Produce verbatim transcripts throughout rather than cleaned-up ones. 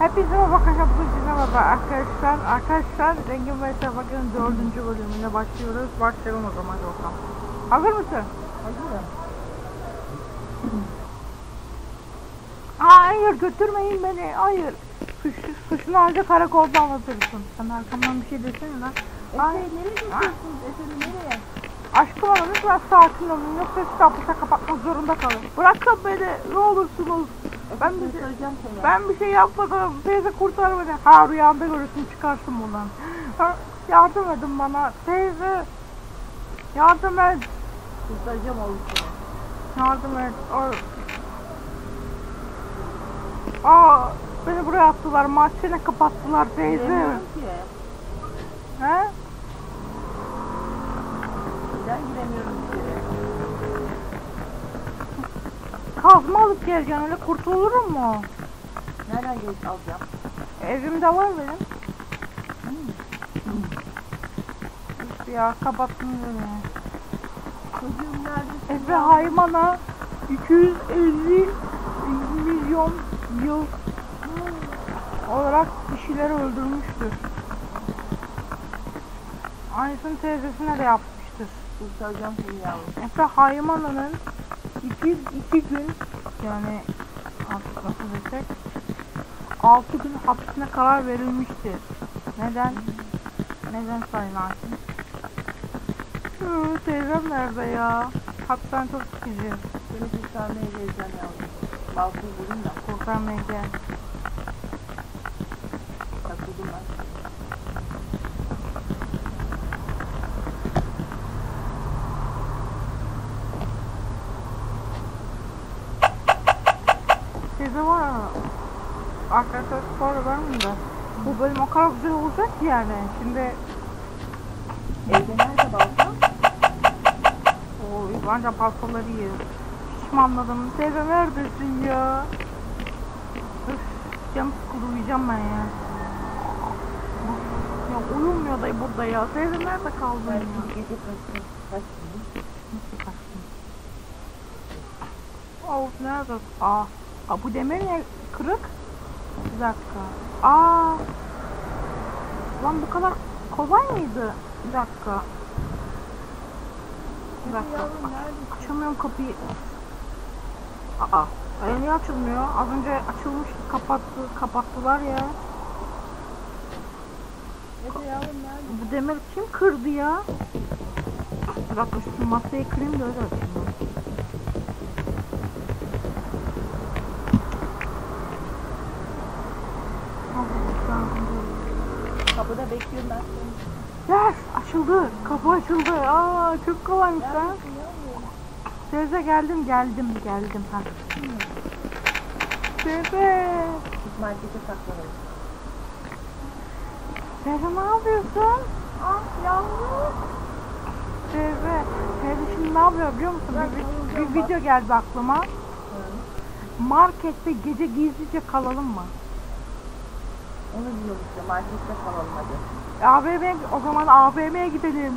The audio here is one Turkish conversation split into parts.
Hepinize merhaba arkadaşlar, bugün size merhaba arkadaşlar. Arkadaşlar Zengin ve Bakın dördüncü bölümüne başlıyoruz. Başlayalım o zaman bakalım. Hazır mısın? Hazırım. Hayır, götürmeyin beni, hayır. Suç, suçunu ancak karakolda anlatırsın. Sen arkamdan bir şey desene lan. Efe nereye gidiyorsunuz? Efe nereye? Aşkım hanım, lütfen sakin olun, yoksa sizi hapise kapatmak zorunda kalın. Bırakın beni, ne olursunuz. Ben bir, şey, ben bir şey yapmadım. Teyze kurtar beni. Ha, rüyanda görürsün, çıkarsın buradan. Ha, yardım edin bana. Teyze. Yardım et. Kurtaracağım oğlum seni. Yardım et. Aa, Aa beni buraya attılar. Mahzene kapattılar teyze. Bilmiyorum ki. He? Ben giremiyorum içeri. Kazma alıp geleceksin, öyle kurtulurum mu? Nereden gelip alacağım? Evimde var benim. Hmm. İşte ya, kapattım beni. Çocuğum neredesin? Efe Hayman'a iki yüz elli milyon yıl olarak kişileri öldürmüştür. Aynısını teyzesine de yapmıştır. Kurtaracağım seni yavrum. Efe Hayman'ın iki yüz iki gün, yani artık nasıl desek, altı gün hapsine karar verilmiştir. Neden? Neden sayın hakim? Hı, teyzem nerede ya? Hapisten çok sıkıcı. Seni kurtarmaya geleceğim yavrum. Balkonu bulayım da. Kurtarmaya gel. Takıldım ben. Teyze var ya, arkadaşlar sonra var mı da? Bu bölüm o kadar güzel olacak ki yani. Şimdi Evde nerede balkon? o ancak paltoları yiyor. Hiç mi anladım? Teyze neredesin ya? Üf, canım sıkıldı, uyuyacağım ben ya. Ya uyumuyor da burada ya. Teyze nerede kaldın Ben ya? gece kaçtım. Kaçtım. Nasıl kaçtın? Of, nerede? Aa, aa, bu demir ne? Kırık? Bir dakika. Aa, lan bu kadar kolay mıydı? Bir dakika. Bir dakika. Yavrum neredesin? Açamıyorum kapıyı. Aa, ay niye açılmıyor? Az önce açılmıştı, kapattı, kapattılar ya. Efe yavrum nerede? Bu demir kim kırdı ya? Bir dakika, şu masayı kırayım da öyle açayım. Kapıda bekliyorum ben seni. Yes, açıldı. Kapı açıldı. Aa, çok kolaymış ha. Neredesin yavrum? Teyze geldim, geldim, geldim. Ha. Teyze. Biz markete saklanalım. Teyze ne yapıyorsun? Ah yavrum. Teyze, teyze şimdi ne yapıyor biliyor musun? Bir, bir, bir video geldi aklıma. Hı. Markette gece gizlice kalalım mı? Onu diyorum işte, markette kalalım hadi. A V M, o zaman A V M'ye gidelim.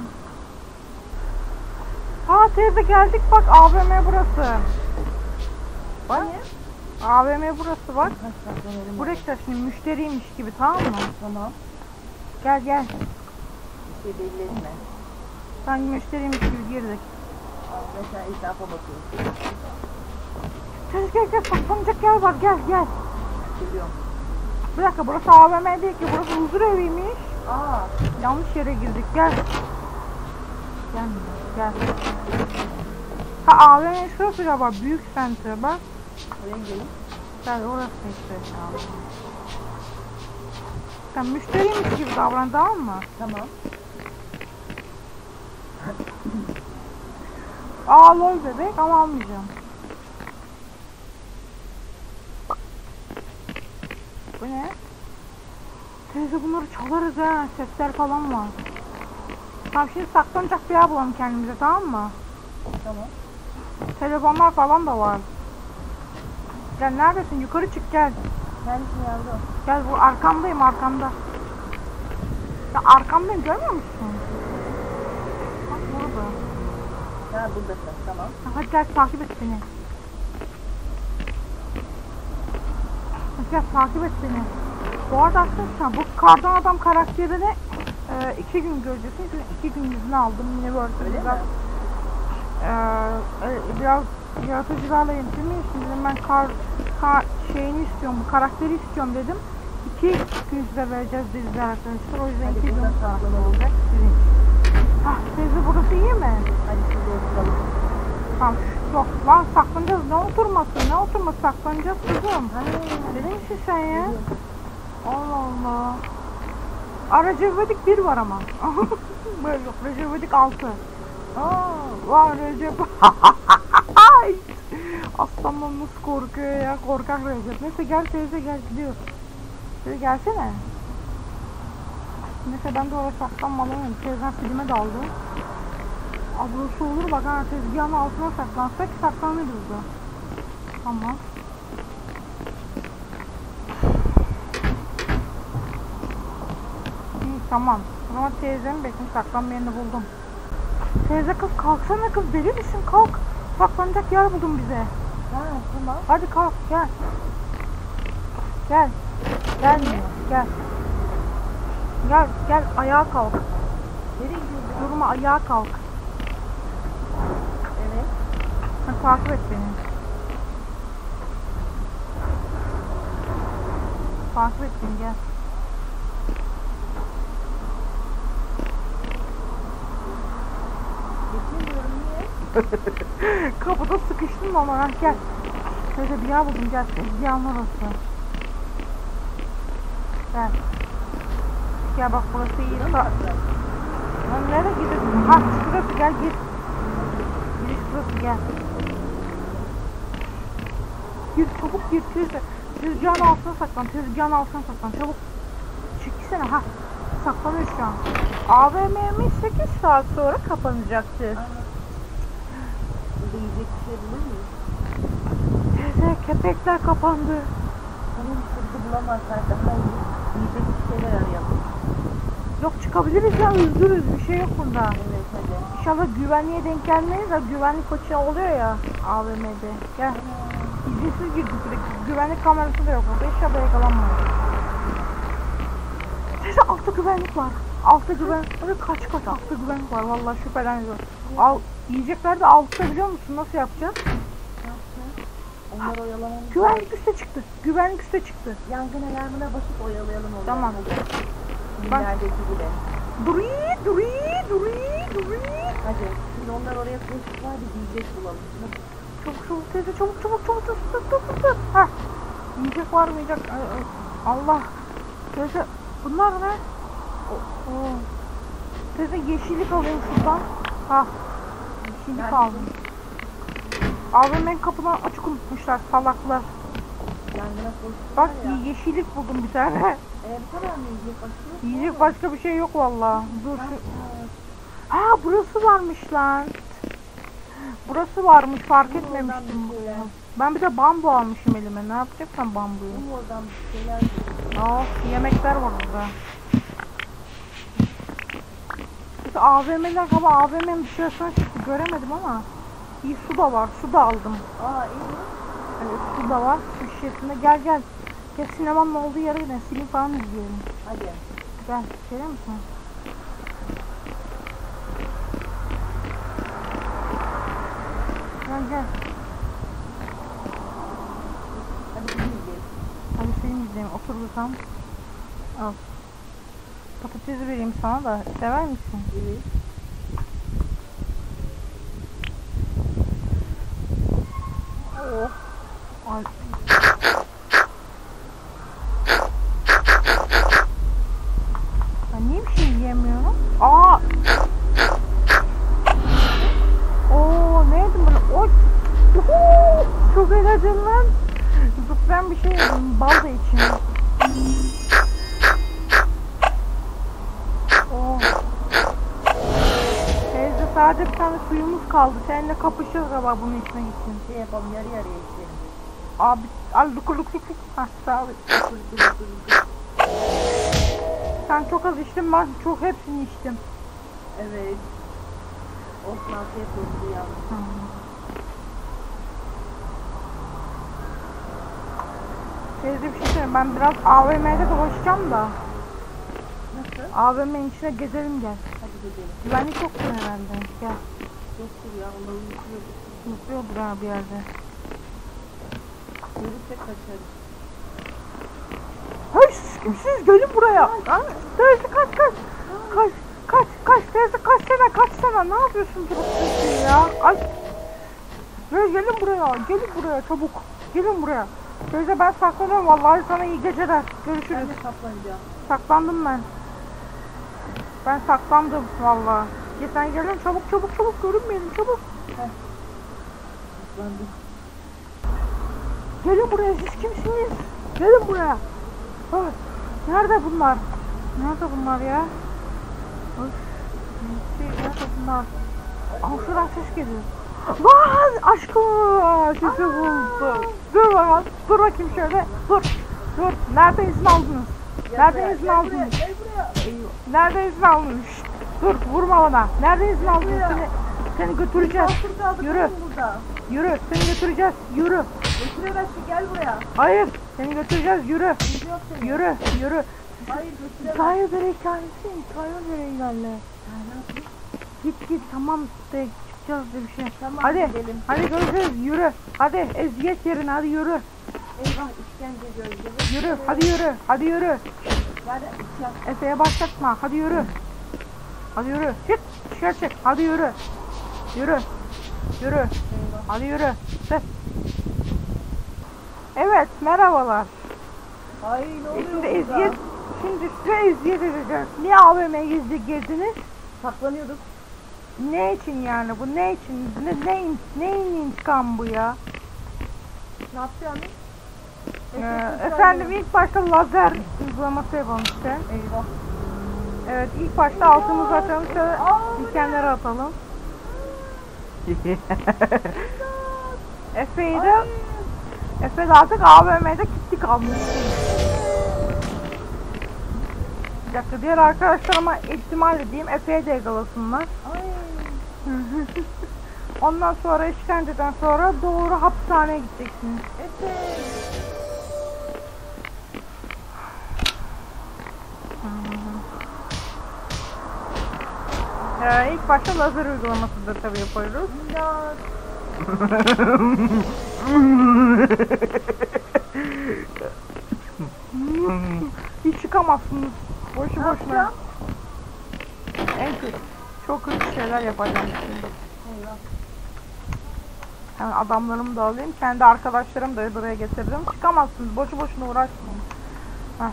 Ha teyze, geldik bak, A V M burası. Bak. Niye? A V M burası bak. Ha, saklanalım. Buraya gideceğiz şimdi, müşteriymiş gibi, tamam mı? Tamam. Gel gel. Bir şey belli etme. Sen müşteriymiş gibi girdik. Ben sen etrafa bakıyorsun. Teyze gel gel, saklanacak yer var, gel gel. Geliyorum. Bir dakika, burası A V M değil ki, burası huzur eviymiş. Aa. Yanlış yere girdik, gel. Gel gel. Ha, A V M şurası galiba, büyük center bak. Oraya gidelim. Gel, orası işte. Sen müşteriymiş gibi davran, tamam mı? Tamam. Aa, lol bebek, ama almayacağım. Bu ne? Teyze, bunları çalarız ha, sesler falan var. Tamam, şimdi saklanacak bir yer bulalım kendimize, tamam mı? Tamam. Telefonlar falan da var. Gel, neredesin? Yukarı çık, gel. Neredesin yavrum? Gel, bu arkamdayım, arkamda. Ya arkamdayım, görmüyor musun? Bak burada. Ha buradasın, tamam. Hadi gel, takip et beni. Hadi gel, takip et beni. Bu arada arkadaşlar bu kardan adam karakterini e, iki gün göreceksiniz. İki gün yüzünü aldım yine böyle biraz e, e, biraz yaratıcılarla yönetimi için dedim ben kar, kar şeyini istiyorum, bu karakteri istiyorum dedim. İki gün size vereceğiz dediler arkadaşlar. O yüzden Hadi iki gün burada saklanalım. olacak sizin. Hah, teyze burası iyi mi? Hadi şurada oturalım. Tamam, yok lan saklanacağız. Ne oturması? Ne oturması? Saklanacağız kızım. Deli misin sen ya? Allah Allah. Aa, Recep İvedik bir var ama. Böyle yok. Recep İvedik altı. Aa, var Recep. Ay. Aslandan nasıl korkuyor ya? Korkak Recep. Neyse gel teyze gel gidiyoruz. Şöyle gelsene. Neyse ben de oraya saklanmalıyım. Teyzem filme daldı. Ablası olur bak ha, tezgahın altına saklansak saklanırız da. Tamam. İyi tamam. Ama teyzemi bekleyin, saklanma yerini buldum. Teyze kız kalksana kız, deli misin? Kalk. Saklanacak yer buldum bize. Ha tamam. Hadi kalk gel. Gel. Gel gel. Gel gel ayağa kalk. Nereye gidiyorsun? Durma ayağa kalk. Evet. Ha, takip et beni. Takip et beni gel. Geçemiyorum niye? Kapıda sıkıştım ama ha, gel. Şöyle bir yer buldum gel. Tezgahın orası. Gel. Gel bak burası iyi. Burada mı Sa- saklan? Lan nereye gidiyorsun? Ha şurası gel gir. Giriş burası gel. Gir çabuk gir teyze. Tezgahın altına saklan. Tezgahın altına saklan. Çabuk. Çekilsene ha. Saklanıyor şu an. A V M'miz sekiz saat sonra kapanacaktı. Aynen. Burada yiyecek bir şey bulur muyuz? Teyze kepekler kapandı. Tamam işte bizi bulamazlar daha iyi. Yiyecek bir şeyler arayalım. Yok çıkabiliriz ya, özgürüz, bir şey yok bunda. Evet hadi. İnşallah güvenliğe denk gelmeyiz de güvenlik koçu oluyor ya A V M'de. Gel. İzinsiz girdik direkt. Güvenlik kamerası da yok burada. İnşallah yakalanmayız. Teyze altta güvenlik var. Altta güvenlik var. Kaç kaç altta güvenlik var. Vallahi şüpheleniyorum. Al, yiyecekler de altta biliyor musun? Nasıl yapacağız? Ne yapacağız? Onları oyalamamız Güvenlik üste çıktı. Güvenlik üste çıktı. Yangın alarmına basıp oyalayalım onları. Tamam. Ben... Neredeki gibi. Duri duri duri duri. Hadi. Şimdi onlar oraya koştular bir yiyecek bulalım. Çabuk çabuk teyze çabuk çabuk çabuk çabuk çabuk çabuk çabuk. Hah. Yiyecek var mı yiyecek? Ay, ay. Allah. Teyze bunlar ne? Oo. Oo. Teyze yeşillik alayım şuradan. Ha. Yeşillik Nerede? aldım. A V M'nin kapını açık unutmuşlar salaklar. Yangına koştular Bak ya. yiyecek buldum bir tane. Ee, bu kadar mı yiyecek başka yok mu? Yiyecek başka bir şey yok valla. Dur Ha, şu. ha. Ha burası varmış lan. Burası varmış, fark Buradan etmemiştim. bir şeyler. Ben bir de bambu almışım elime. Ne yapacaksam bambuyu? Bu oradan bir şeyler bulalım. Of, yemekler var burada. İşte A V M'ler ama A V M'nin dışarısına çıktı, göremedim ama iyi, su da var, su da aldım. Aa iyi. Evet, su da var, su şişesinde. Gel gel. Gel sinemanın olduğu yere gidelim, film falan izleyelim. Hadi. Gel, gelir misin? Gel gel. Hadi film izleyelim. Hadi film izleyelim, otur bakalım. Al. Patatesi vereyim sana da, sever misin? Evet. Oh. Ay. Ben niye bir şey yiyemiyorum? Aa! Oo, ne yedim böyle? Oy! Uhu! Çok eğlenceli lan. Zıplayan bir şey yedim, bal da içine. Oh. Teyze sadece bir tane suyumuz kaldı. Seninle kapışırız galiba bunu içmek için. Şey yapalım yarı yarıya içelim. Abi al lukur lukur lukur. Hah sağ ol. Dur dur dur dur. Sen çok az içtin, ben çok hepsini içtim. Evet. Olsun afiyet olsun ya. Teyze bir şey söyleyeyim. Ben biraz A V M'de dolaşacağım da. Nasıl? A V M'nin içine gezelim gel. Hadi gidelim. Güvenlik yoktur herhalde. Gel. Yoktur ya, onları unutuyoruz. Mutluyordur ha bir yerde. Görürsek kaçarız. Hey siz kimsiniz? Gelin buraya. Teyze kaç kaç. Kaç kaç kaç teyze kaçsana kaçsana. Ne yapıyorsun teyze ya? Kaç. Hey, gelin buraya. Gelin buraya çabuk. Gelin buraya. Teyze ben saklanıyorum. Vallahi sana iyi geceler. Görüşürüz. Ben de saklanacağım. Saklandım ben. Ben saklandım vallahi. Ya sen gelin çabuk çabuk çabuk görünmeyelim çabuk. Heh. Saklandım. Gelin buraya siz kimsiniz? Gelin buraya. Ay, nerede bunlar? Nerede bunlar ya? Ay, nerede bunlar? Aa, şuradan ses geliyor. Lan aşkım sesi buldu. Dur bakalım. Dur bakayım şöyle. Dur. Dur. Nereden izin aldınız? Nereden izin aldınız? Gel buraya. Nereden izin aldınız? Şşt, dur vurma bana. Nereden izin aldınız? Seni, seni götüreceğiz. Yürü. Burada. Yürü. Seni götüreceğiz. Yürü. Götüremezsin, gel buraya. Hayır. Seni götüreceğiz. Yürü. Yüzü yok senin. Yürü. Yürü. Hayır götüremezsin. İtfaiye göre hikayesi. İtfaiye göre ilerle. Git git tamam de çıkacağız diye bir şey. Tamam, hadi gidelim. hadi görüşürüz yürü. Hadi eziyet yerine hadi yürü. Eyvah, işkence gözleri. Yürü hadi yürü. Hadi yürü. Hadi içeceğim. Efe'ye başlatma. Hadi yürü. Hadi yürü. Çık. Dışarı çık. Hadi yürü. Yürü. Yürü. Eyvah. Hadi yürü. Ses. Evet merhabalar. Ay ne oluyor Şimdi burada? eziyet. Şimdi size eziyet edeceğiz. Niye A V M'ye gizli girdiniz? Saklanıyorduk. Ne için yani bu? Ne için? Ne, neyin, neyin intikamı bu ya? Ne yapacaksın? Ee, efendim ilk başta lazer uygulaması yapalım işte. Eyvah. Evet ilk başta altımızı açalım. Şöyle dikenleri atalım. Efe'yi de Efe de artık A V M'de kilitli kalmış. Bir dakika diğer arkadaşlarıma ihtimal edeyim. Efe'ye de yakalasınlar. Ay. Ondan sonra işkenceden sonra doğru hapishaneye gideceksiniz. Efe. Ee, ilk başta lazer uygulamasıdır tabii yapıyoruz. İmdat. Hiç çıkamazsınız. Boşu Ne boşuna. yapacağım? En kötü. Çok kötü şeyler yapacağım şimdi. Eyvah. Yani adamlarımı da alayım. Kendi arkadaşlarımı da buraya getirdim. Çıkamazsınız. Boşu boşuna uğraşmayın. Heh.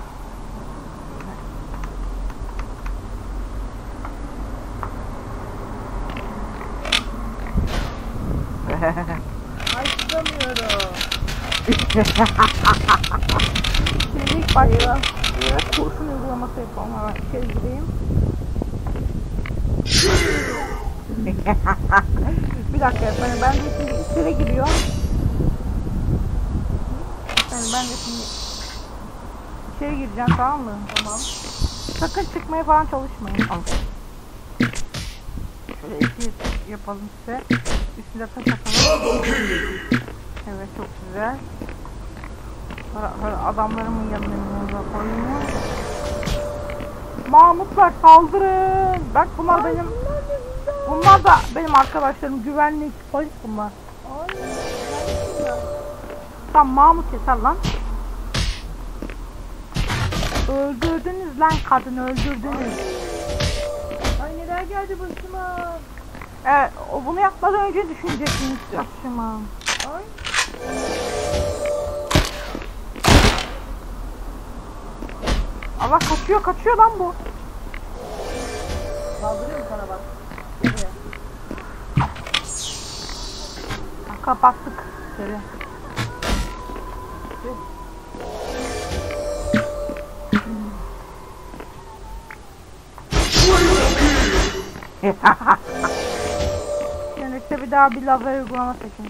Ay çıkamıyorum. Şimdi ilk başta evet, kurşun uygulaması yapalım. Hemen içeri gireyim. Bir dakika efendim ben de şimdi içeri giriyorum. Efendim ben de şimdi içeri gireceğim tamam mı? Tamam. Sakın çıkmaya falan çalışmayın. Al. Şöyle iki yapalım size. Üstüne taş atalım. Evet çok güzel. Sonra, sonra adamlarımın yanına koyayım. Mahmutlar saldırın. Bak bunlar benim. Bunlar da benim arkadaşlarım. Güvenlik, polis bunlar. Ay. Tamam Mahmut yeter lan. Öldürdünüz lan kadını öldürdünüz. Ay neler geldi başıma. Evet o bunu yapmadan önce düşüneceksiniz başıma. Ay. Allah kaçıyor kaçıyor lan bu. Saldırıyorum sana bak. Buraya. Kapattık içeri. Şimdi işte bir daha bir lazer uygulama seçin.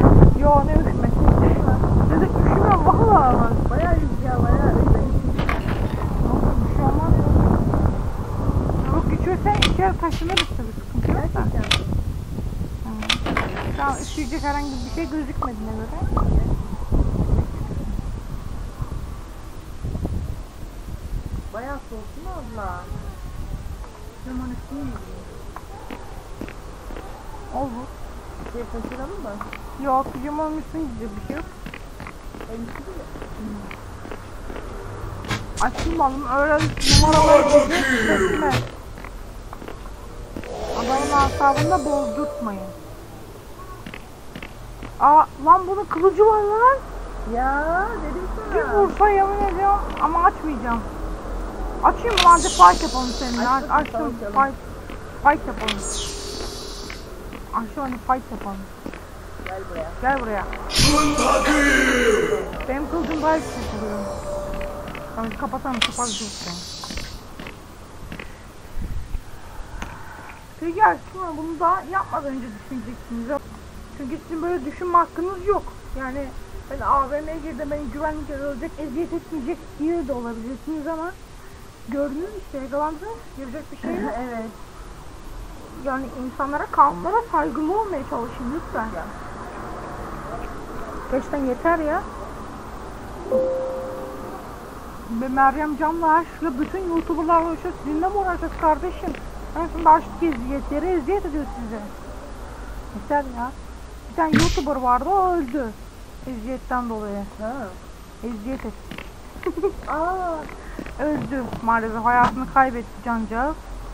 Yo ne üşümesi. Dedi üşümüyorum valla. Bayağı rüzgar, bayağı. dışarı taşınırız tabii, sıkıntı yok da. Gerçekten. Hı. Şu an üşüyecek herhangi bir şey gözükmediğine göre. Bayağı soğuk değil mi abla? Zaman üstüne mi? Olur. Şey taşıralım mı? Yok, pijamanın üstüne gidecek bir şey yok. Elbise de. Açılmadım, öyle numaralar gidecek. Adamın asabını da bozdurtmayın. Aa, lan bunun kılıcı var lan. Ya dedim Bir sana. vursa yemin ediyorum ama açmayacağım. Açayım mı lan, hadi fight yapalım seninle. Aç Aç, bakalım, açtım, savaşalım. fight. Fight yapalım. Açtım, hadi fight yapalım. Gel buraya. Gel buraya. Benim kılıcım daha yüksek oluyor. Tamam, kapatalım, kapat dursun. Peki aslında bunu da yapmadan önce düşüneceksiniz. Çünkü sizin böyle düşünme hakkınız yok. Yani ben A V M'ye girdim, beni güvenlik ölecek, eziyet etmeyecek diye de olabilirsiniz ama gördünüz işte, yakalandınız, yapacak bir şey yok. Evet. Yani insanlara, kanunlara saygılı olmaya çalışın lütfen. Ya. Gerçekten yeter ya. Ve Meryem Can'la aşkla bütün YouTuber'lar uğraşıyor. Sizinle mi uğraşacağız kardeşim? En sonunda aşk eziyetleri eziyet ediyor size. Yeter ya. Bir tane YouTuber vardı, o öldü. Eziyetten dolayı. Ha. Eziyet etti. Aa. Öldü maalesef. Hayatını kaybetti cancağız.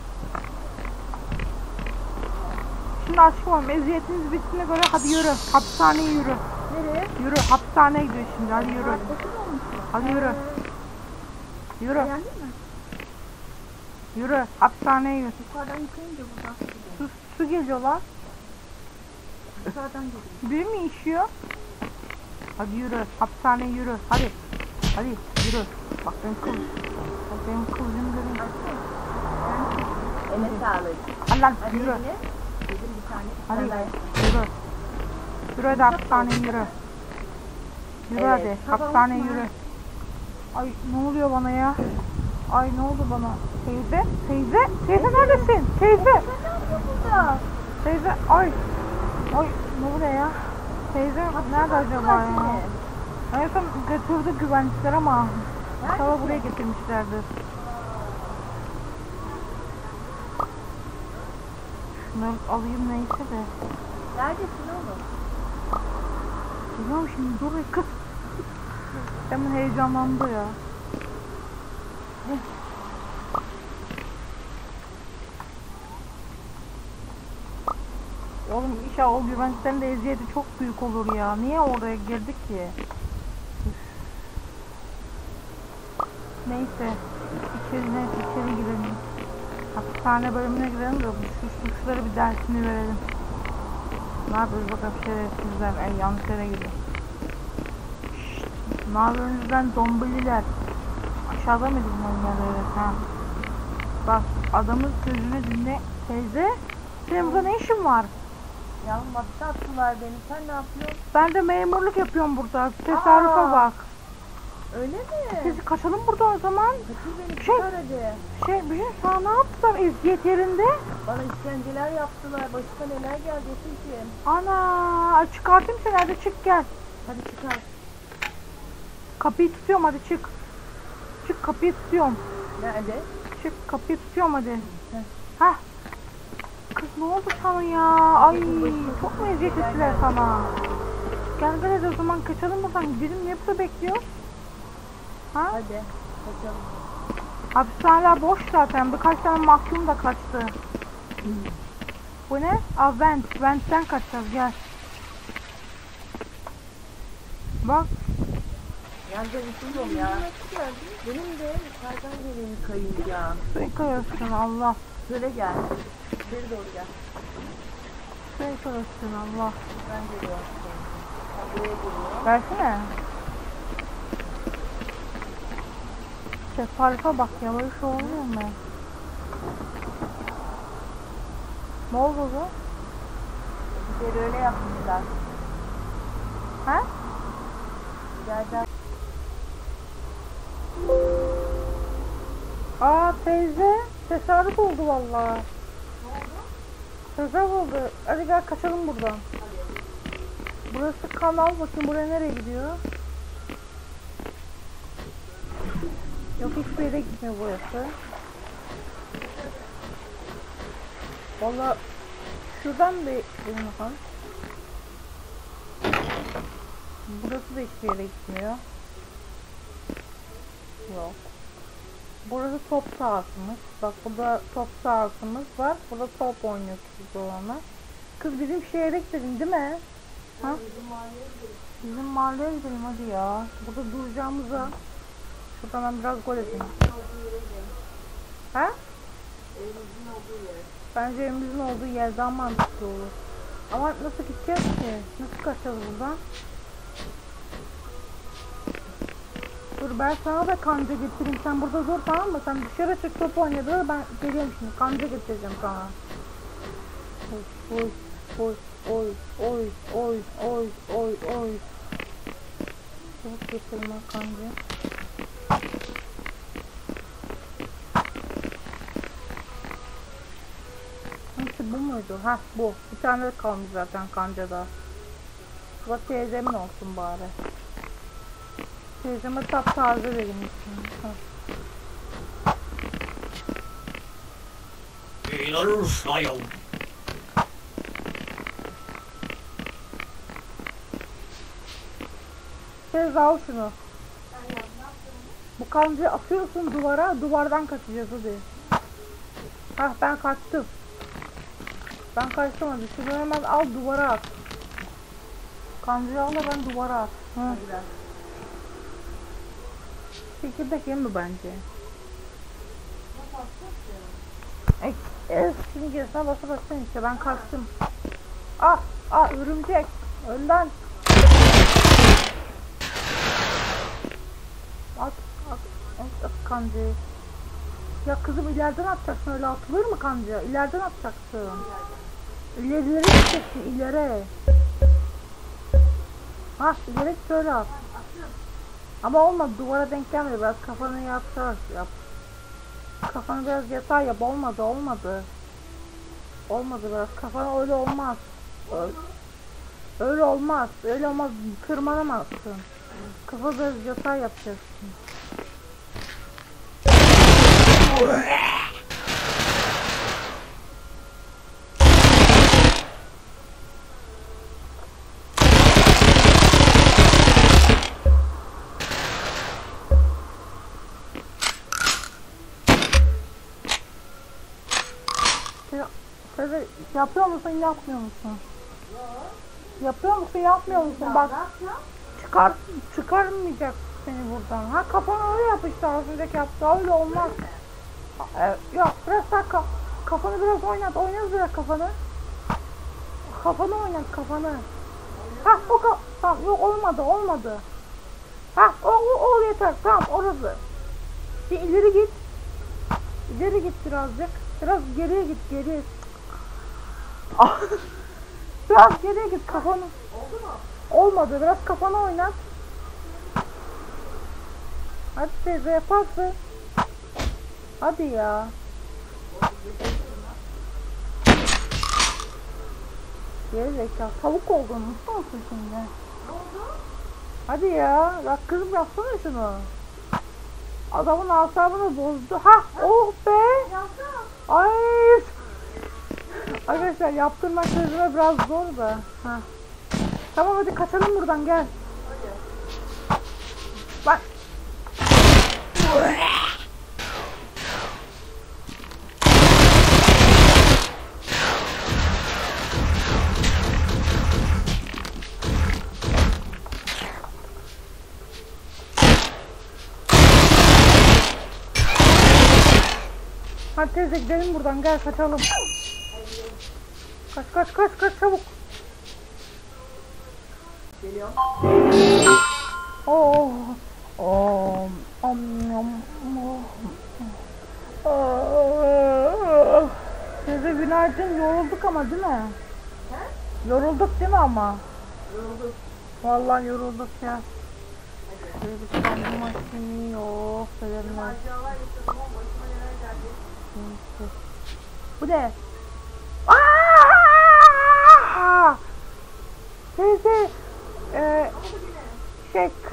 Şimdi aşkım oğlum, eziyetiniz bittiğine göre hadi yürü. Hapishaneye yürü. Nereye? Yürü. Hapishaneye gidiyor şimdi. Hadi yürü. Arkadaşın olmuş. Hadi yürü. Yürü. Beğendin mi? Yürü. Hapishaneye yürü. Yukarıdan yıkayınca buradan su Su, geliyor. su geliyor lan. Yukarıdan geliyor. Biri mi işiyor? Hadi yürü. Hapishaneye yürü. Hadi. Hadi yürü. Bak benim kılıcım. Bak benim kılıcım görün. Eline sağlık. Hadi lan Hadi yürü. eline. Dedim bir tane. Hadi Vallahi. yürü. Yürü hadi hapishaneye yürü. Yürü Evet, hadi. tamam, Hapishaneye tamam. yürü. Ay ne oluyor bana ya? Ay ne oldu bana? Teyze? Teyze? Teyze neredesin? Teyze? Ne yapıyor burada? Teyze? Ay. Ay ne oluyor ya? Teyze nerede acaba ya? En son götürdü güvenlikler ama sabah buraya getirmişlerdir. Şunları alayım neyse de. Neredesin oğlum? Bilmiyorum şimdi, dur bir kız. Hemen heyecanlandı ya. Oğlum inşallah o güvenliklerin de eziyeti çok büyük olur ya. Niye oraya girdik ki? Üf. Neyse. İçeri, neyse içeri girelim. Hapishane bölümüne girelim de şu suçları bir dersini verelim. Ne yapıyoruz bakalım şerefsizler. Ay yanlış yere gidiyor. Şşt. Ne yapıyorsunuz lan dombililer? Aşağıda mıydı bunların yerleri? Ha. Bak adamın sözünü dinle. Teyze. Senin burada ne işin var? Ya hapse attılar beni. Sen ne yapıyorsun? Ben de memurluk yapıyorum burada. Tesadüfe Aa. bak. Öyle mi? Biz kaçalım buradan o zaman. Kaçır beni. Şey- Çıkar hadi. Şey bir şey sana ne yaptılar eziyet yerinde? Bana işkenceler yaptılar. Başıma neler geldi Esin'ciğim. Ana çıkartayım seni, hadi çık gel. Hadi çıkar. Kapıyı tutuyorum, hadi çık. Çık, kapıyı tutuyorum. Nerede? Çık, kapıyı tutuyorum hadi. Heh. Hah. Kız ne oldu sana ya? Ay çok mu eziyet ettiler sana? Gel gel hadi o zaman kaçalım buradan. Gidelim, niye burada bekliyoruz? Ha? Hadi. Kaçalım. Hapishaneler boş zaten. Birkaç tane mahkum da kaçtı. Bu ne? Aa vent. Vent'ten kaçacağız, gel. Bak. Yani ben üşüyorum ya. Benim de yukarıdan geleni kayın ya. Su yıkıyorsun Allah. Şöyle gel. İçeri doğru gel. Su yıkıyorsun Allah. Ben geliyorum. Ha, buraya geliyor. Versene. Sefarife bak ya, böyle şey olmuyor mu? Ne oldu bu? Bir de öyle yapmışlar. Ha? Gel gel. Aa teyze, tesadüf oldu vallahi. Güzel oldu. Hadi gel kaçalım buradan. Burası kanal. Bakın buraya nereye gidiyor? Yok, hiçbir yere gitmiyor burası. Valla şuradan bir gidelim bakalım. Burası da hiçbir yere gitmiyor. Yok. Burası top sahasımız. Bak burada top sahasımız var. Burada top oynuyor kız olanlar. Kız bizim şehre gidelim değil mi? Ha? Bizim mahalleye gidelim. Bizim mahalleye gidelim hadi ya. Burada duracağımıza. Şuradan ben biraz gol edeyim. Ha? Evimizin olduğu yere. Bence evimizin olduğu yer daha mantıklı olur. Ama nasıl gideceğiz ki? Nasıl kaçacağız buradan? Dur ben sana da kanca getireyim. Sen burada dur, tamam mı? Sen dışarı çık, top oynayalım. Ben geliyorum şimdi. Kanca getireceğim sana. Oy oy oy oy oy oy oy oy. Çok getirme kanca. Neyse bu muydu? Hah bu. Bir tane de kalmış zaten kancada. Bu da teyzemin olsun bari. Teyzeme taptaze vereyim için. Beyler sayalım. Teyze al şunu. Bu kancayı atıyorsun duvara, duvardan kaçacağız hadi. Hah ben kaçtım. Ben kaçtım hadi. Şunu hemen al duvara at. Kancayı al da ben duvara at. Hı. Çekirdek yeme bence. Ek, evet, şimdi gerisine basa basın işte, ben kaçtım. Ah, ah örümcek. Önden. At, at, at, at kancayı. Ya kızım ileriden atacaksın, öyle atılır mı kanca? İleriden atacaksın. İlerileri gideceksin, ileri. Ha, ileri şöyle at. Ama olmadı, duvara denk gelmedi, biraz kafanı yatarak yap. Kafanı biraz yatağa yap, olmadı olmadı. Olmadı, biraz kafana öyle olmaz. Öyle, öyle olmaz, öyle olmaz, tırmanamazsın. Kafa biraz yatağa yapacaksın. Teyze yapıyor musun, yapmıyor musun? Yapıyor musun, yapmıyor musun? Bak çıkar, çıkarmayacak seni buradan. Ha kafanı öyle yap işte, az önceki yaptı, öyle olmaz. Ee, yok biraz daha ka kafanı biraz oynat, oynat biraz kafanı. Kafanı oynat, kafanı. Ha o ka tamam, yok olmadı olmadı. Ha o, o, o yeter, tamam orası. Bir ileri git. İleri git birazcık. Biraz geriye git, geriye. Biraz geriye git, kafanı. Oldu mu? Olmadı, biraz kafanı oynat. Hadi teyze yaparsın. Hadi ya. Geri zekalı, tavuk oldun, mutlu musun şimdi? Ne oldu? Hadi ya, bak kızım yapsana şunu. Adamın asabını bozdu. Ha, oh be. Yaptım. Ay. Arkadaşlar yaptırmak sözüme biraz zor da. Ha. Tamam hadi kaçalım buradan, gel. Hadi. Bak. Hadi teyze gidelim buradan, gel kaçalım. Kaç kaç kaç kaç çabuk. Geliyor. Oh. Oh. Om nom. Oh. Teyze günaydın, yorulduk ama değil mi? He? Yorulduk değil mi ama? Yorulduk. Vallahi yorulduk ya. Şöyle bir kendim açayım. Yok severim. Maceralar yaşadım ama başıma neler geldi. Bu ne? Aa!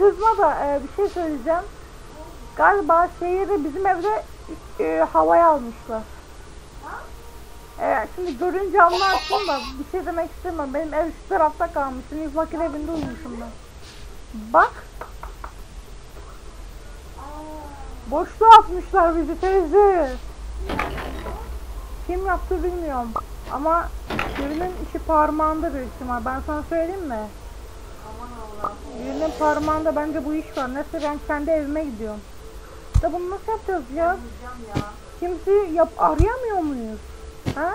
kızma da e, bir şey söyleyeceğim. Galiba şehri bizim evde e, havaya almışlar. E, şimdi görünce anlarsın da bir şey demek istemem. Benim ev şu tarafta kalmış. Şimdi fakir evinde uyumuşum ben. Bak. Boşluğa atmışlar bizi teyze. Kim yaptı bilmiyorum. Ama birinin işi parmağında büyük ihtimal. Ben sana söyleyeyim mi? Birinin parmağında bence bu iş var. Neyse ben kendi evime gidiyorum. Da bunu nasıl yapacağız ya? Kimseyi yap arayamıyor muyuz? Ha?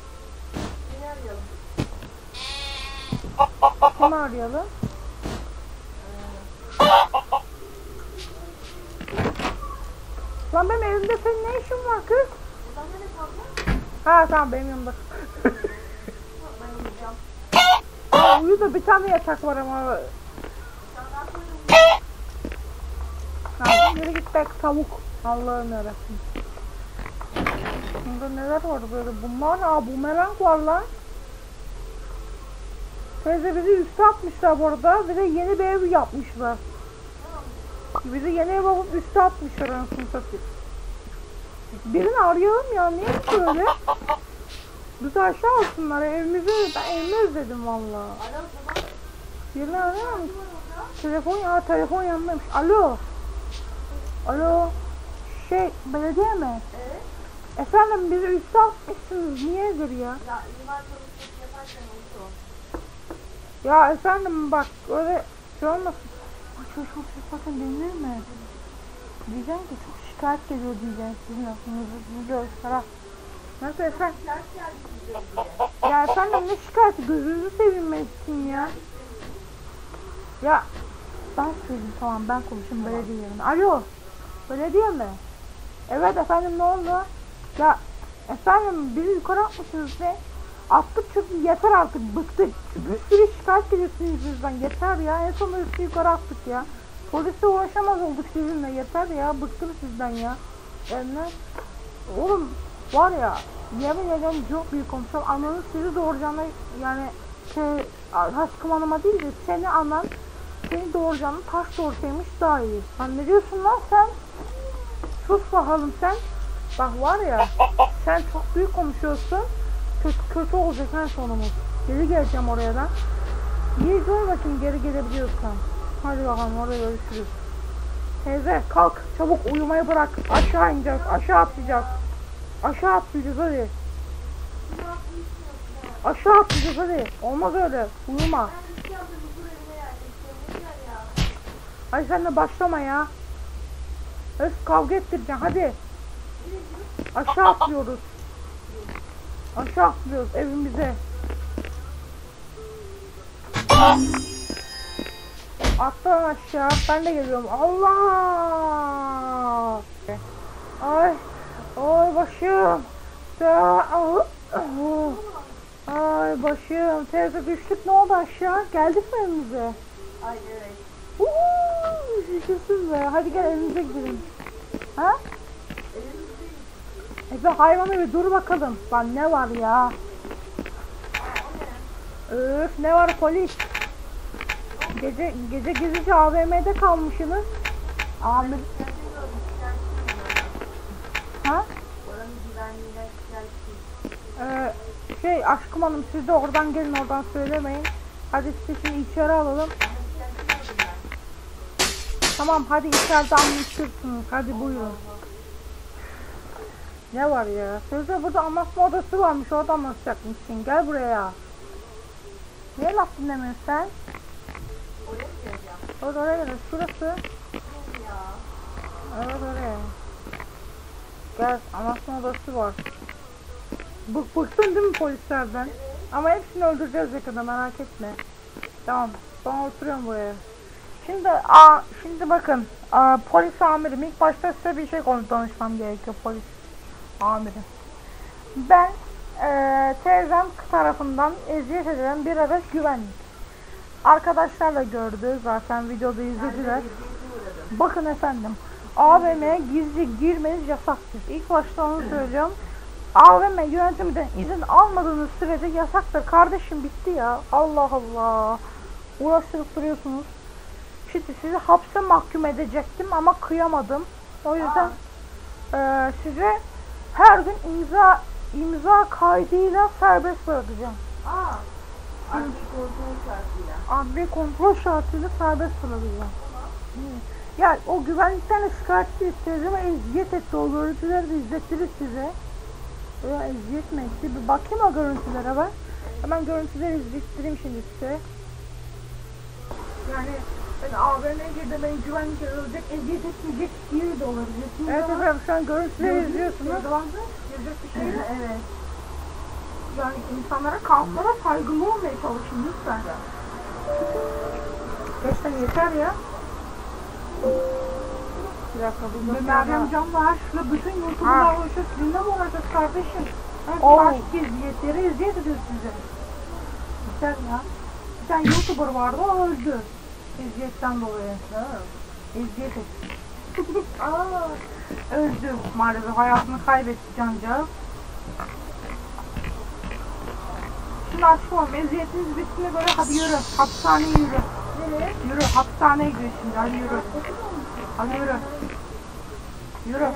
Kimi arayalım? Lan benim evimde senin ne işin var kız? Ha tamam benim yanımda. Aa, uyu da bir tane yatak var ama. Ha, yürü git be tavuk. Allah'ım yarabbim. Burada neler var böyle? Bunlar ne? Aa, bumerang var lan. Teyze bizi üste atmışlar bu arada. Bir de yeni bir ev yapmışlar. Bizi yeni ev alıp üste atmışlar anasını satayım. Birini arayalım ya. Niye böyle? Bizi aşağı alsınlar. Evimizi, ben evimi özledim valla. Birini arıyor musun? Telefon ya, telefon yanındaymış. Alo. Alo. Şey, belediye mi? Evet. Efendim bizi üste atmışsınız. Niyedir ya? Ya imar çalışması yaparken oldu. Ya efendim bak öyle şey olmasın. Ay çocuk bakın denir mi? Diyeceğim ki çok şikayet geliyor diyeceğim sizin aklınızı. Biliyoruz para. Nasıl efendim? Ya efendim ne şikayeti? Gözünüzü seveyim etsin ya. Ya ben söyleyeyim tamam ben konuşayım belediye yerine. Alo. Belediye mi? Evet efendim ne oldu? Ya efendim bizi yukarı atmışsınız ne? Attık çünkü yeter artık bıktık. Bir sürü şikayet geliyorsunuz yüzünüzden yeter ya. En sonunda üstü yukarı attık ya. Polise ulaşamaz olduk sizinle yeter ya. Bıktım sizden ya. Yani oğlum var ya yemin ederim çok büyük konuşalım. Ananın sizi doğuracağına yani şey Haskım Hanım'a değil de seni anan seni doğuracağını taş doğursaymış daha iyi. Lan ne diyorsun lan sen? Sus bakalım sen. Bak var ya sen çok büyük konuşuyorsun. Kötü, kötü olacak en sonumuz. Geri geleceğim oraya da. İyi dur bakayım geri gelebiliyorsan. Hadi bakalım oraya görüşürüz. Teyze kalk çabuk uyumayı bırak. Aşağı ineceğiz aşağı atlayacağız. Aşağı atlayacağız hadi. Aşağı atlayacağız hadi. Olmaz öyle uyuma. Hadi sen de başlama ya. Öf kavga ettireceğim hadi. Aşağı atlıyoruz. Aşağı atlıyoruz evimize. Atlan aşağı. Ben de geliyorum. Allah! Ay! Ay başım. Ay başım. Teyze düştük ne oldu aşağı? Geldik mi evimize? Ay evet. Uuu! Şükürsüz be. Hadi gel evimize gidelim. Ha? Efe hayvanı bir dur bakalım. Lan ne var ya? Öf ne var polis? Gece gece gizlice A V M'de kalmışsınız. Amir. Ha? Ee, şey Aşkım Hanım siz de oradan gelin oradan söylemeyin. Hadi sizi şimdi içeri alalım. Tamam hadi içeride anlaşırsınız. Hadi buyurun. Ne var ya? Sözde burada anlatma odası varmış. Orada anlatacakmışsın. Gel buraya. Niye laf dinlemiyorsun sen? Orada oraya gel. Şurası. Evet oraya. Gel anlatma odası var. Bık bıktın değil mi polislerden? Ama hepsini öldüreceğiz yakında merak etme. Tamam. Ben oturuyorum buraya. Şimdi a şimdi bakın. A, polis amirim ilk başta size bir şey konu danışmam gerekiyor polis amirim. Ben e, teyzem tarafından eziyet edilen bir araç güvenlik. Arkadaşlar da gördü zaten videoda izlediler. Bakın efendim A V M'ye gizli girmeniz yasaktır. İlk başta onu söylüyorum. A V M yönetiminden izin almadığınız sürece yasaktır. Kardeşim bitti ya. Allah Allah. Uğraştırıp duruyorsunuz. Şimdi sizi hapse mahkum edecektim ama kıyamadım. O yüzden e, size her gün imza imza kaydıyla serbest bırakacağım. Aa. Adli kontrol şartıyla. Adli kontrol şartıyla serbest bırakacağım. Hı. Ya o güvenlikten de şikayet edeceğiz ama eziyet etti, o görüntüleri de izlettiririz size. Ya eziyet mi etti? Bir bakayım o görüntülere ben. Hemen görüntüleri izlettireyim şimdi size. Yani ben A V M'ye girdi, beni güvenlik ölecek, eziyet etmeyecek diye de olabilir. Evet efendim, şu an görüntüleri izliyorsunuz. Yazık bir şey yok. Evet. Yani insanlara, kamplara saygılı olmaya çalışın lütfen. Gerçekten yeter ya. Bir dakika, burada Meryem Can var. Şurada bütün YouTube'lar uğraşıyor. Sizinle mi uğraşacağız kardeşim? Evet, aşk eziyetleri eziyet ediyor size. Yeter ya. Bir tane YouTuber vardı, o öldü. Eziyetten dolayı. Ha. Eziyet etti. Aa, öldü maalesef. Hayatını kaybetti cancağız. Şimdi aşkım, eziyetiniz bittiğine göre hadi yürü. Hapishaneye yürü. Nereye? Yürü. Hapishaneye gidiyor şimdi. Hadi yürü. Hadi yürü. Yürü.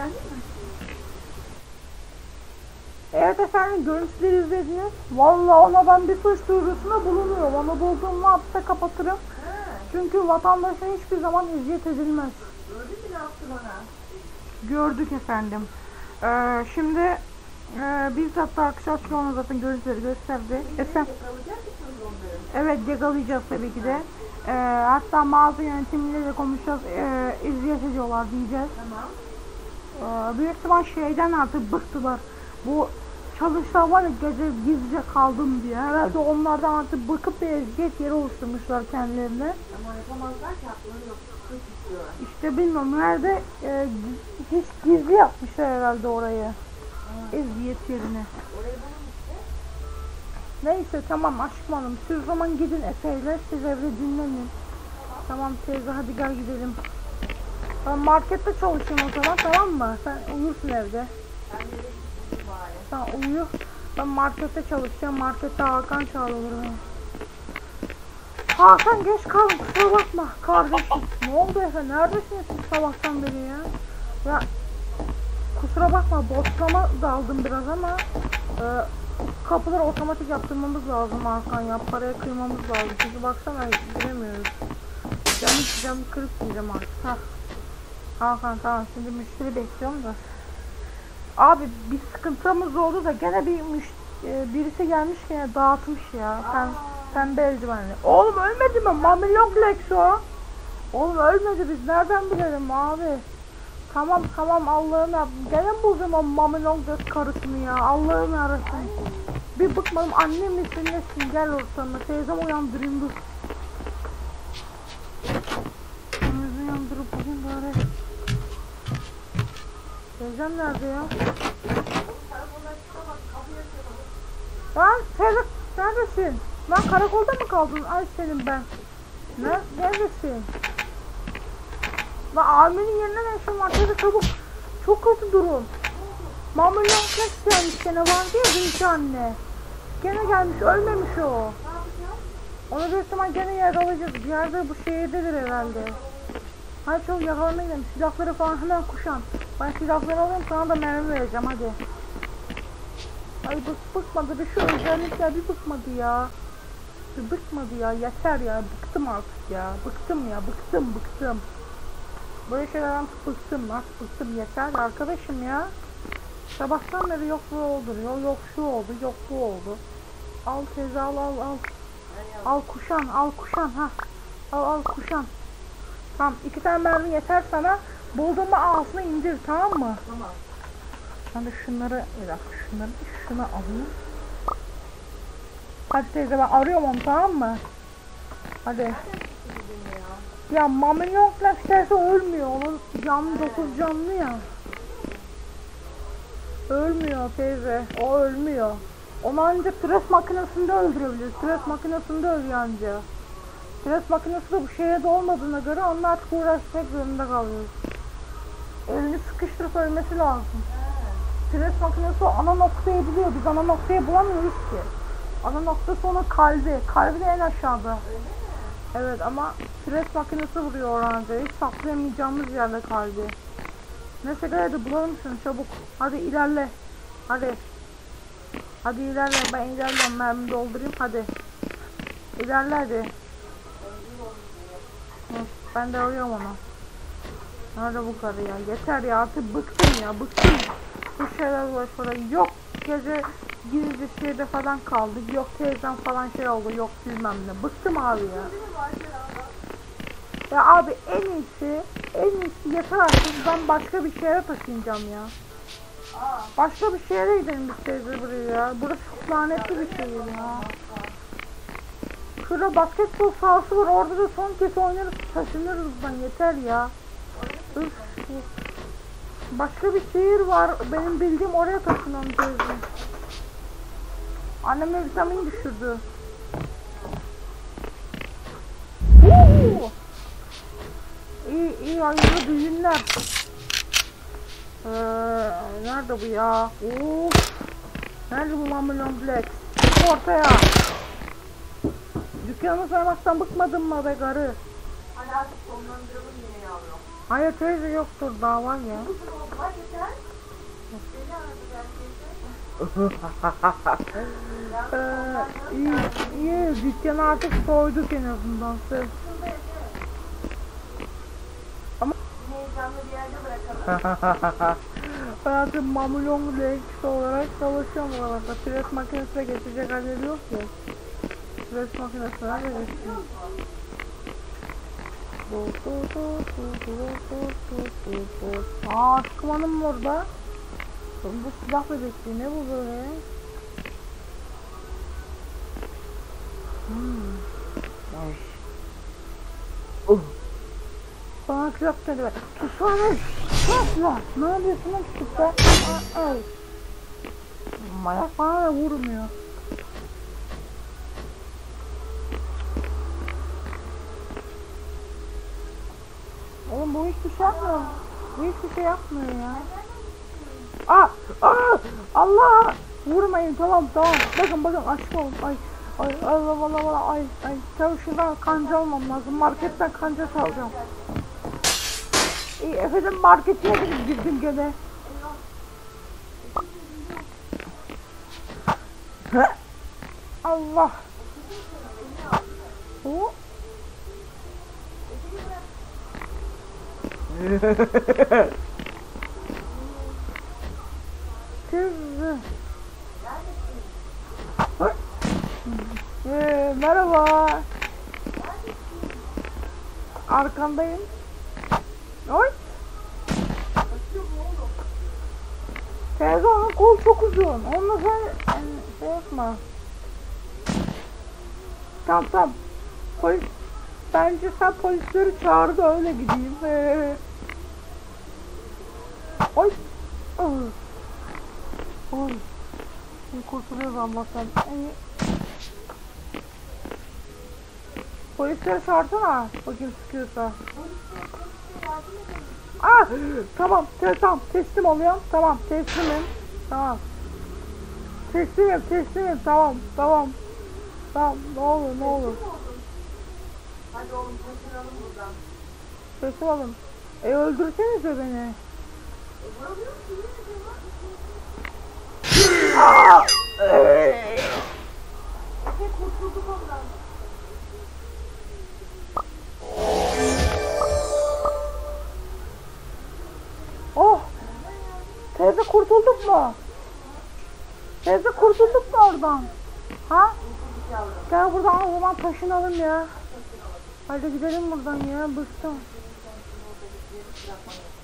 Evet efendim, görüntüleri izlediniz. Vallahi ona ben bir suç duyurusunda bulunuyorum. Onu bulduğumda hapse kapatırım. Çünkü vatandaşa hiçbir zaman eziyet edilmez. Gördün mü ne yaptı bana? Gördük efendim. Ee, şimdi e, biz hatta arkadaşlar ona zaten görüntüleri gösterdi. Efendim. Evet, yakalayacağız tabii ki de. Ee, hatta mağaza yönetimiyle de konuşacağız. Ee, eziyet ediyorlar diyeceğiz. Tamam. Ee, büyük ihtimal şeyden artık bıktılar. Bu çalışlar var ya, gece gizlice kaldım diye. Herhalde onlardan artık bıkıp bir eziyet yeri oluşturmuşlar kendilerine. Ama yapamazlar ki, hakları yok. Kız istiyorlar. İşte bilmiyorum nerede, e, hiç gizli yapmışlar herhalde orayı. Ha. Eziyet yerine. Orayı bulun işte. Neyse tamam aşkım hanım, siz o zaman gidin Efe'yle, siz evde dinlenin. Tamam teyze, hadi gel gidelim. Ben markette çalışayım o zaman, tamam mı? Sen uyursun evde. Ben de gideyim bari. Sen uyu. Ben markette çalışacağım. Markette Hakan çağırıyor beni. Hakan geç kalın, kusura bakma kardeşim. Ne oldu Efe? Neredesiniz siz sabahtan beri ya? Ya kusura bakma, boşlama daldım biraz ama e, kapıları otomatik yaptırmamız lazım Hakan ya. Paraya kıymamız lazım. Çünkü baksana giremiyoruz. Camı, camı kırık diyeceğim artık. Hah. Hakan tamam, şimdi müşteri bekliyorum da. Abi bir sıkıntımız oldu da gene bir müş e, birisi gelmiş gene dağıtmış ya. Sen pembe eldivenli. Oğlum ölmedi mi? Mamilok Lex o. Oğlum ölmedi, biz nereden bilelim abi? Tamam tamam, Allah'ım ya. Gene mi bulacağım o Mamilok Lex karısını ya? Allah'ım yarabbim. Bir bıkmadım, annem misin nesin? Gel ortamda. Teyzem uyandırayım dur. Teyzem uyandırıp bugün bari. Teyzem nerede ya? Lan teyze neredesin? Lan karakolda mı kaldın? Ay senin ben. Ne? Neredesin? Lan abimin yerine ne işin var? Teyze çabuk. Çok kötü durum. Mamulyon kes gelmiş gene, var diye Zinci anne. Gene gelmiş, ölmemiş o. Onu bir zaman gene yakalayacağız. Bir yerde bu şehirdedir herhalde. Hadi çabuk yakalamaya gidelim. Silahları falan hemen kuşan. Ben silahları alayım, sana da mermi vereceğim hadi. Ay bık, bıkmadı bir şu özellikler, bir bıkmadı ya. Bir bıkmadı ya, yeter ya, bıktım artık ya. Bıktım ya, bıktım bıktım. Böyle şeylerden bıktım, artık bıktım, yeter arkadaşım ya. Sabahtan beri yok bu oldu, yok, yok şu oldu, yok bu oldu. Al teyze, al al al. Al kuşan, al kuşan ha. Al al kuşan. Tamam, iki tane mermi yeter sana. Bulduğumu ağzına indir, tamam mı? Tamam. Ben de şunları, bir dakika şunları, şunu alayım. Hadi teyze, ben arıyorum onu, tamam mı? Hadi. Ya, ya Mamilyon Flash'terse ölmüyor, onun canlı, dokuz canlı ya. Ölmüyor teyze, o ölmüyor. Onu ancak pres makinesinde öldürebiliriz. Pres makinesinde ölüyor ancak. Pres makinesi de bu şehirde olmadığına göre onunla artık uğraşmak zorunda kalıyoruz. Elini sıkıştırıp ölmesi lazım. Pres makinesi o ana noktayı buluyor. Biz ana noktayı bulamıyoruz ki. Ana noktası onun kalbi. Kalbi de en aşağıda. Evet ama pres makinesi vuruyor oranca. Hiç saklayamayacağımız yerde kaldı. Neyse hadi bulalım şunu çabuk. Hadi ilerle. Hadi. Hadi ilerle. Ben ilerliyorum. Mermi doldurayım. Hadi. İlerle hadi. Ben de arıyorum onu. Nerede bu karı ya? Yeter ya, artık bıktım ya. Bıktım. Bu şeyler uğraşmadan. Yok gece gizli şeyde falan kaldık. Yok teyzem falan şey oldu. Yok bilmem ne. Bıktım abi ya. Ya abi en iyisi, en iyisi yeter artık. Ben başka bir şehre taşınacağım ya. Başka bir şehre gidelim biz teyze buraya ya. Burası çok lanetli bir şehir ya. Şurada basketbol sahası var. Orada da son kez oynarız. Taşınırız buradan. Yeter ya. Üf. Başka bir şehir var. Benim bildiğim, oraya taşınalım teyze. Anneme vitamin düşürdü. Oo! İyi iyi hayırlı düğünler. Ee, nerede bu ya? Of. Nerede bu Mamulon Black? Ortaya. Dükkanı saymaktan bıkmadın mı be karı? Hadi artık sonlandıralım yine yavrum. Hayır teyze yoktur daha var ya. Var yeter. ee, iyi, iyi. Dükkanı artık soyduk en azından. Ama heyecanlı bir yerde bırakalım. ben artık Mamulon Black olarak çalışıyorum oralarda. Pres makinesine geçecek halleri yok ya. Pres makinesine de geçiyor. Aa, aşkım hanım orada. Bu silah bebekliği ne bu böyle? Hmm. Uh. Bana silah dedi be. Tutsana. Tutsana. Ne yapıyorsun lan tutsana? Ay. Mayak bana da vurmuyor. Oğlum bu hiçbir şey yapmıyor. Bu hiçbir şey yapmıyor ya. Aa, aa, Allah! Vurmayın, tamam tamam. Bakın bakın açık olun. Ay ay Allah Allah Allah ay ay. Tabii şuradan kanca almam lazım. Marketten kanca çalacağım. İyi efendim, markete gidip girdim gene. Allah. O. Kızı. Ee, merhaba. Arkandayım. Oy. Teyze, onun kol çok uzun. Onunla sen yani, şey yapma. Tamam tamam. Polis. Bence sen polisleri çağır da öyle gideyim. Ee. Oy. Oy. Oy. Şimdi kurtuluyoruz Allah'tan. Ee. Polisleri çağırsana. Bakayım sıkıyorsa. Ah, tamam, te tamam, teslim oluyorum. Tamam, teslimim. Tamam. Teslimim, teslimim. Tamam, tamam. Tamam, ne olur, ne olur. Hadi oğlum kaçıralım buradan. Teslim olun. E öldürsenize beni. E vuramıyor musun? Efe kurtulduk ondan. Oh! Teyze kurtulduk mu? Teyze kurtulduk mu oradan? Ha? Gel buradan o zaman taşınalım ya. Hadi gidelim buradan ya, bıktım.